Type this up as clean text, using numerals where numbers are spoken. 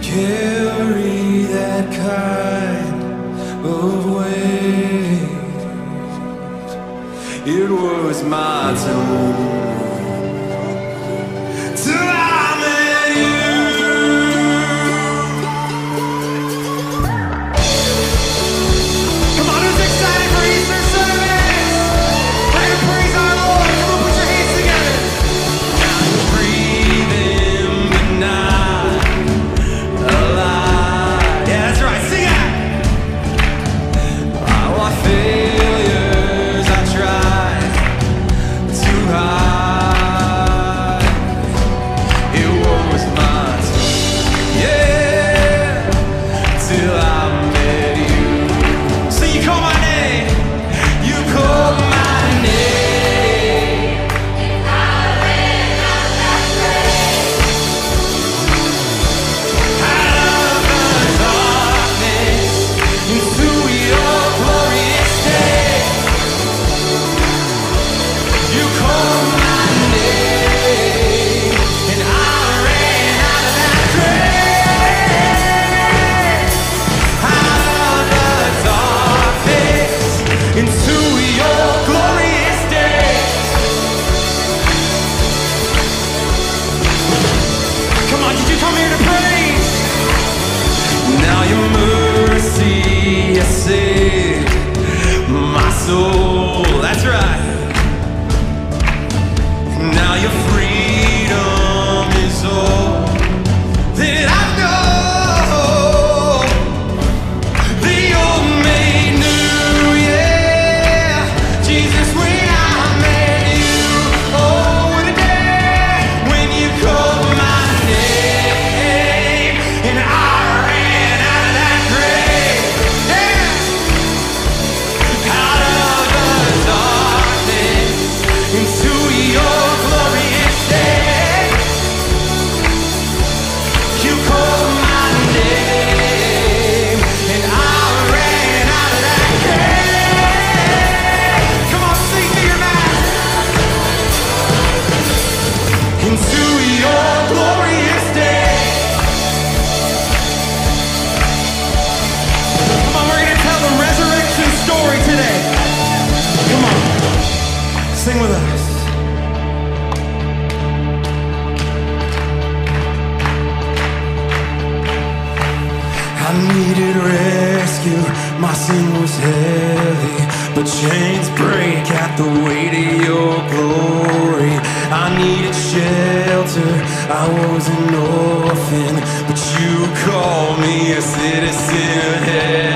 carry that kind of weight. It was my turn till I met you. Come on, who's excited for Easter service? We're gonna praise our Lord. Come on, put your hands together. Now you're breathing, but not alive. Yeah, that's right. Sing it. Oh, I failures I tried to hide. It was my turn, yeah, till I met you. So you call my name, you call my name. Out of the darkness into your glorious day. You called my name, and I ran out of that grave. Out of the darkness into your glorious day. Come on, did you come here to praise? Now your mercy has saved my soul. That's right. Now your freedom is all that I've known. The old made new, yeah. Jesus, when I met you, oh, what a day when you called my name, and I ran out of that grave, yeah. Out of the darkness into your glorious day. You called my name, and I ran out of that grave. Come on, sing to your master. Into your glorious day. Come on, we're gonna tell the resurrection story today. Come on, sing with us. I needed rescue, my sin was heavy, but chains break at the weight of your glory. I needed shelter, I was an orphan, but you called me a citizen of heaven.